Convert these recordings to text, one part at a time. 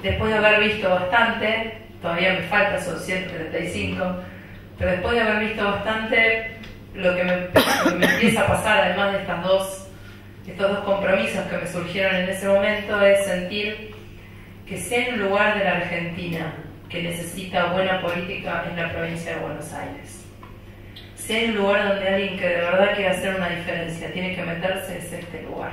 después de haber visto bastante, todavía me falta, son 135, pero después de haber visto bastante, lo que me empieza a pasar, además de estos dos compromisos que me surgieron en ese momento, es sentir que si hay un lugar de la Argentina que necesita buena política en la provincia de Buenos Aires. Si hay un lugar donde alguien que de verdad quiere hacer una diferencia tiene que meterse, es este lugar.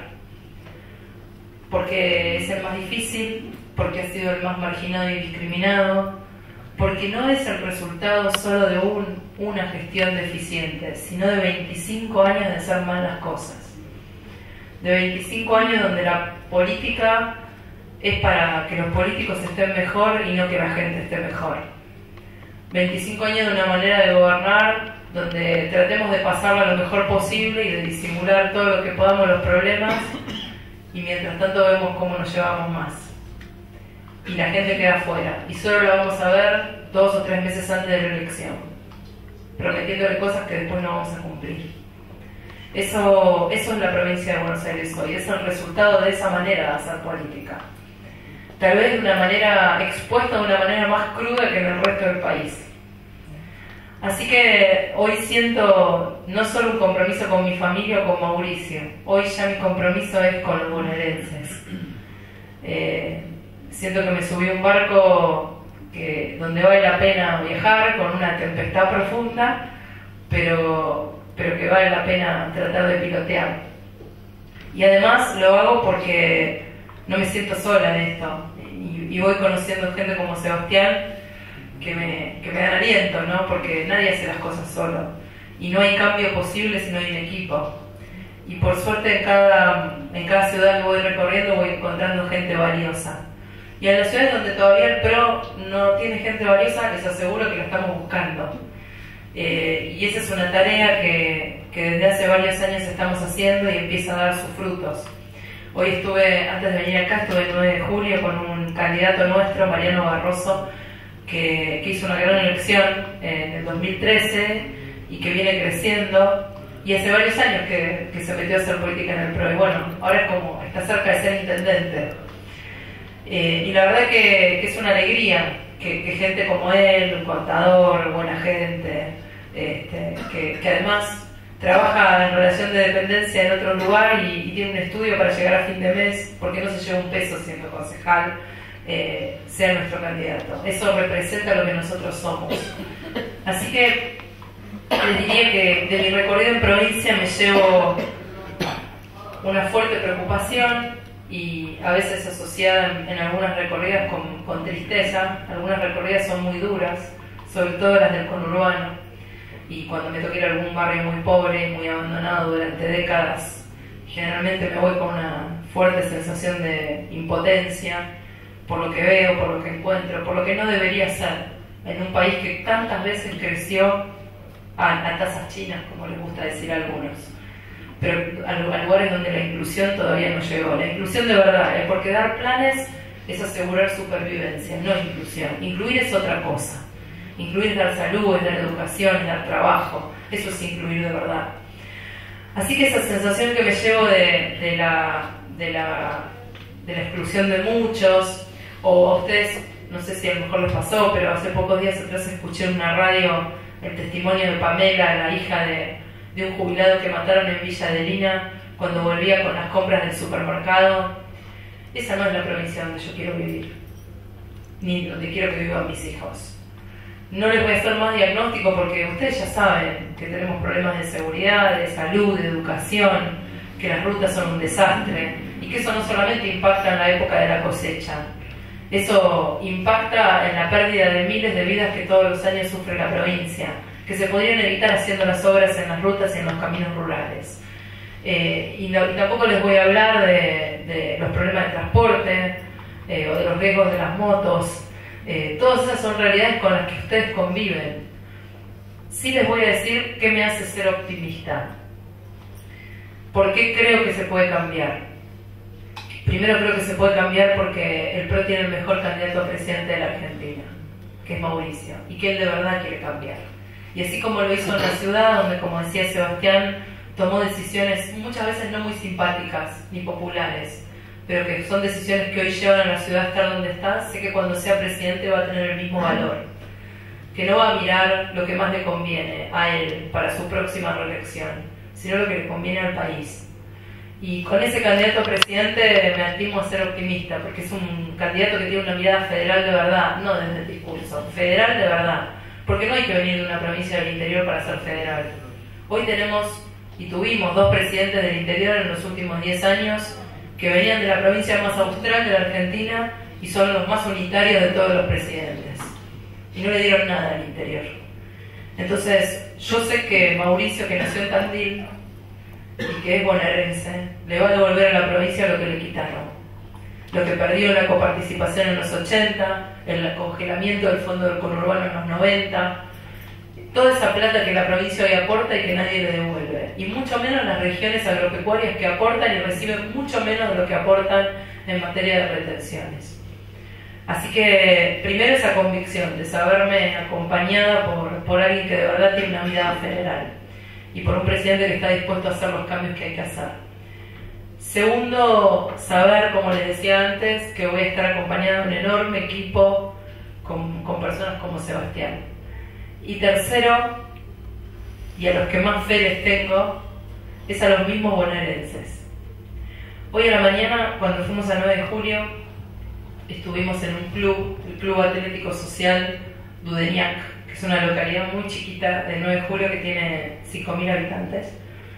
Porque es el más difícil, porque ha sido el más marginado y discriminado, porque no es el resultado solo de una gestión deficiente, sino de 25 años de hacer mal las cosas. De 25 años donde la política es para que los políticos estén mejor y no que la gente esté mejor. 25 años de una manera de gobernar donde tratemos de pasarla lo mejor posible y de disimular todo lo que podamos los problemas, y mientras tanto vemos cómo nos llevamos más. Y la gente queda afuera, y solo lo vamos a ver 2 o 3 meses antes de la elección, prometiéndole cosas que después no vamos a cumplir. Eso es la provincia de Buenos Aires hoy, es el resultado de esa manera de hacer política. Tal vez de una manera expuesta, de una manera más cruda que en el resto del país. Así que hoy siento no solo un compromiso con mi familia o con Mauricio, hoy ya mi compromiso es con los bonaerenses. Siento que me subí a un barco donde vale la pena viajar con una tempestad profunda, pero que vale la pena tratar de pilotear. Y además lo hago porque no me siento sola en esto, y voy conociendo gente como Sebastián que me dan aliento, ¿no? Porque nadie hace las cosas solo, y no hay cambio posible si no hay un equipo. Y por suerte en cada ciudad que voy recorriendo voy encontrando gente valiosa. Y en las ciudades donde todavía el PRO no tiene gente valiosa, les aseguro que lo estamos buscando. Y esa es una tarea que desde hace varios años estamos haciendo y empieza a dar sus frutos. Hoy antes de venir acá, estuve el 9 de julio con un candidato nuestro, Mariano Barroso, que hizo una gran elección en el 2013 y que viene creciendo, y hace varios años que se metió a hacer política en el PRO, y bueno, ahora está cerca de ser intendente. Y la verdad que es una alegría que gente como él, un contador, buena gente, que además trabaja en relación de dependencia en otro lugar y tiene un estudio para llegar a fin de mes, porque no se lleva un peso siendo concejal, sea nuestro candidato. Eso representa lo que nosotros somos. Así que les diría que de mi recorrido en provincia me llevo una fuerte preocupación, y a veces asociada en algunas recorridas con tristeza. Algunas recorridas son muy duras, sobre todo las del conurbano, y cuando me toca ir a algún barrio muy pobre, muy abandonado durante décadas, generalmente me voy con una fuerte sensación de impotencia por lo que veo, por lo que encuentro, por lo que no debería ser en un país que tantas veces creció a tasas chinas, como les gusta decir a algunos, pero a lugares donde la inclusión todavía no llegó. La inclusión de verdad, porque dar planes es asegurar supervivencia, no inclusión. Incluir es otra cosa. Incluir es dar salud, es dar educación, es dar trabajo. Eso es incluir de verdad. Así que esa sensación que me llevo de la exclusión de muchos, o a ustedes, no sé si a lo mejor les pasó, pero hace pocos días atrás escuché en una radio el testimonio de Pamela, la hija de un jubilado que mataron en Villa Adelina cuando volvía con las compras del supermercado. Esa no es la provincia donde yo quiero vivir, ni donde quiero que vivan mis hijos. No les voy a hacer más diagnóstico porque ustedes ya saben que tenemos problemas de seguridad, de salud, de educación, que las rutas son un desastre, y que eso no solamente impacta en la época de la cosecha, eso impacta en la pérdida de miles de vidas que todos los años sufre la provincia, que se podrían evitar haciendo las obras en las rutas y en los caminos rurales. Y tampoco les voy a hablar de los problemas de transporte o de los riesgos de las motos. Todas esas son realidades con las que ustedes conviven. Sí les voy a decir qué me hace ser optimista. ¿Por qué creo que se puede cambiar? Primero, creo que se puede cambiar porque el PRO tiene el mejor candidato a presidente de la Argentina, que es Mauricio, y que él de verdad quiere cambiar. Y así como lo hizo en la ciudad, donde, como decía Sebastián, tomó decisiones muchas veces no muy simpáticas ni populares, pero que son decisiones que hoy llevan a la ciudad a estar donde está, sé que cuando sea presidente va a tener el mismo valor, que no va a mirar lo que más le conviene a él para su próxima reelección, sino lo que le conviene al país. Y con ese candidato a presidente me animo a ser optimista, porque es un candidato que tiene una mirada federal de verdad, no desde el discurso, federal de verdad, porque no hay que venir de una provincia del interior para ser federal. Hoy tenemos y tuvimos 2 presidentes del interior en los últimos 10 años que venían de la provincia más austral de la Argentina y son los más unitarios de todos los presidentes. Y no le dieron nada al interior. Entonces, yo sé que Mauricio, que nació en Tandil y que es bonaerense, le va a devolver a la provincia lo que le quitaron. Lo que perdió en la coparticipación en los 80, el congelamiento del fondo del conurbano en los 90, toda esa plata que la provincia hoy aporta y que nadie le devuelve. Y mucho menos las regiones agropecuarias que aportan y reciben mucho menos de lo que aportan en materia de retenciones. Así que primero esa convicción de saberme acompañada por alguien que de verdad tiene una mirada federal y por un presidente que está dispuesto a hacer los cambios que hay que hacer. Segundo, saber, como les decía antes, que voy a estar acompañada de un enorme equipo con personas como Sebastián. Y tercero, y a los que más fe les tengo, es a los mismos bonaerenses. Hoy a la mañana, cuando fuimos a 9 de julio, estuvimos en un club, el Club Atlético Social Dudeñac, que es una localidad muy chiquita de 9 de julio que tiene 5.000 habitantes,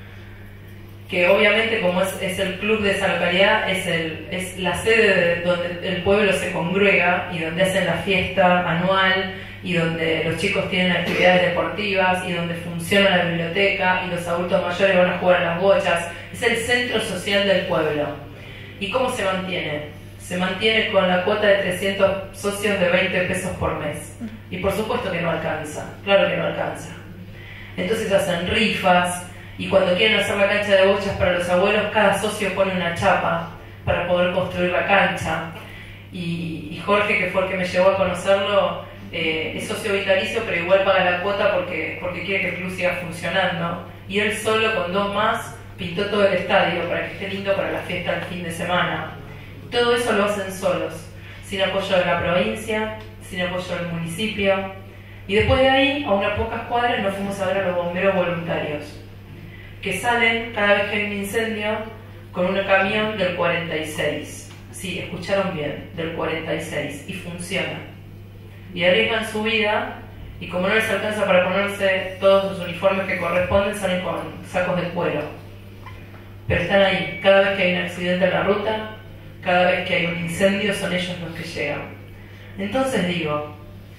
que obviamente como es el club de esa localidad, es la sede donde el pueblo se congrega y donde hacen la fiesta anual y donde los chicos tienen actividades deportivas y donde funciona la biblioteca y los adultos mayores van a jugar a las bochas. Es el centro social del pueblo. ¿Y cómo se mantiene? Se mantiene con la cuota de 300 socios de 20 pesos por mes. Y por supuesto que no alcanza, claro que no alcanza. Entonces hacen rifas y cuando quieren hacer la cancha de bochas para los abuelos, cada socio pone una chapa para poder construir la cancha. Y Jorge, que fue el que me llevó a conocerlo, es socio vitalicio, pero igual paga la cuota porque quiere que el club siga funcionando. Y él solo, con 2 más, pintó todo el estadio para que esté lindo para la fiesta del fin de semana. Todo eso lo hacen solos, sin apoyo de la provincia, sin apoyo del municipio. Y después de ahí, a unas pocas cuadras, nos fuimos a ver a los bomberos voluntarios, que salen cada vez que hay un incendio con un camión del 46. Sí, escucharon bien, del 46, y funciona. Y arriesgan su vida, y como no les alcanza para ponerse todos los uniformes que corresponden, salen con sacos de cuero. Pero están ahí, cada vez que hay un accidente en la ruta, cada vez que hay un incendio, son ellos los que llegan. Entonces digo,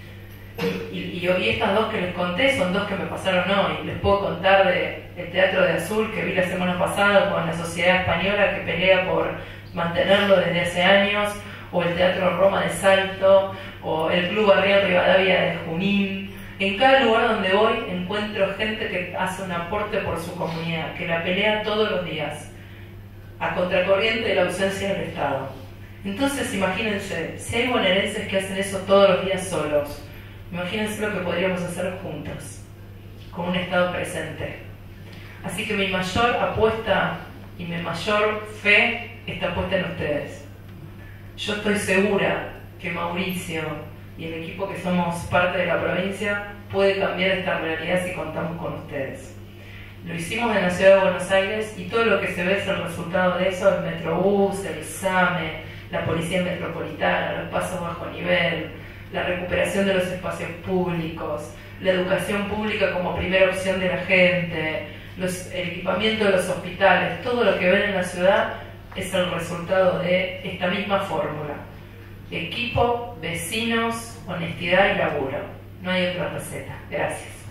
y estas 2 que les conté son 2 que me pasaron hoy. Les puedo contar del Teatro de Azul que vi la semana pasada con la Sociedad Española que pelea por mantenerlo desde hace años, o el Teatro Roma de Salto, o el Club Barrial Rivadavia de Junín. En cada lugar donde voy encuentro gente que hace un aporte por su comunidad, que la pelea todos los días, a contracorriente de la ausencia del Estado. Entonces imagínense, si hay bonaerenses que hacen eso todos los días solos, imagínense lo que podríamos hacer juntos, con un Estado presente. Así que mi mayor apuesta y mi mayor fe está puesta en ustedes. Yo estoy segura que Mauricio y el equipo que somos parte de la provincia puede cambiar esta realidad si contamos con ustedes. Lo hicimos en la ciudad de Buenos Aires y todo lo que se ve es el resultado de eso: el Metrobús, el SAME, la Policía Metropolitana, los pasos bajo nivel, la recuperación de los espacios públicos, la educación pública como primera opción de la gente, el equipamiento de los hospitales. Todo lo que ven en la ciudad es el resultado de esta misma fórmula: equipo, vecinos, honestidad y laburo. No hay otra receta. Gracias.